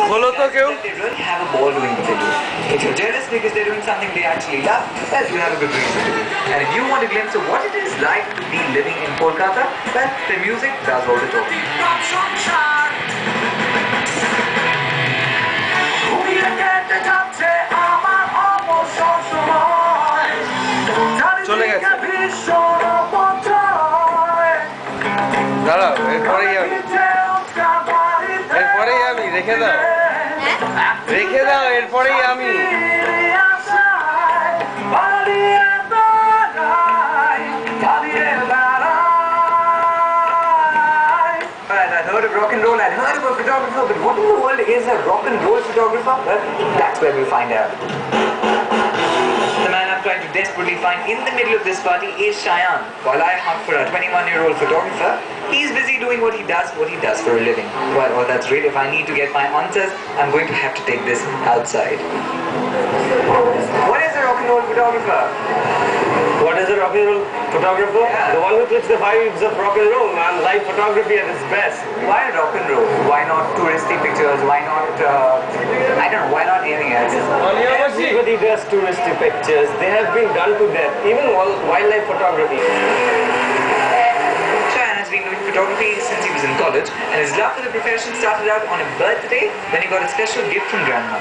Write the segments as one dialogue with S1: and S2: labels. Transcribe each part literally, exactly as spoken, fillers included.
S1: बोलो तो क्यों?
S2: They really have a ball doing what they do. If you're jealous because they're doing something they actually love, well, you have a good reason to be. And if you want a glimpse of what it is like to be living in Kolkata, well, the music does all the talking.
S1: চলে গেছে দাঁড়াও এরপরেই আমি এরপরেই আমি রেখে দাও রেখে দাও এরপরেই আমি
S2: I'd heard of rock and roll, I'd heard of a photographer, but what in the world is a rock and roll photographer? Well, that's where we'll find out. The man I'm trying to desperately find in the middle of this party is Shayan. While I hunt for a twenty-one-year-old photographer, he's busy doing what he does, what he does for a living. Well, well, that's great. If I need to get my answers, I'm going to have to take this outside. What is a rock and roll photographer?
S1: What is a rock and roll photographer?
S2: Yeah.
S1: The one who clips the vibes of rock and roll, man. Live photography at its best.
S2: Why rock and roll? Why not touristy pictures? Why not, uh, I don't know, why not anything else?
S1: Everybody does touristy pictures. They have been done to death. Even wildlife photography.
S2: Shayan has been doing photography since he was in college, and his love for the profession started out on a birthday when he got a special gift from grandma.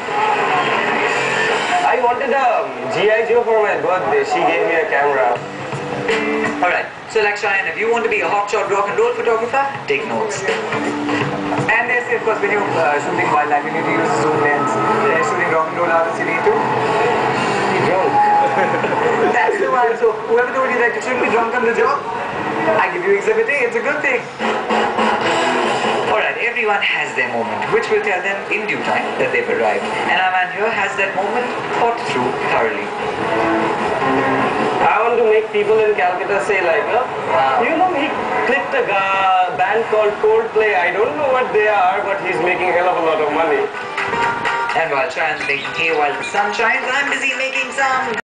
S1: I wanted a G I Joe for my birthday. She gave me a camera.
S2: Alright, so like Shayan, if you want to be a hotshot rock and roll photographer, take notes. And they say, of course, when you're uh, shooting wildlife, you need to use zoom lens. They're shooting rock and roll artists, you need to be drunk. That's the one. So whoever told you that you shouldn't be drunk on the job, I give you exhibit A, it's a good thing. Alright, everyone has their moment, which will tell them in due time that they've arrived. And our man here has that moment thought through thoroughly.
S1: I want to make people in Calcutta say like, uh,
S2: Wow.
S1: you know, he clipped a ga- band called Coldplay. I don't know what they are, but he's making a hell of a lot of money.
S2: And while Shayan's making hay while the sun shines, I'm busy making some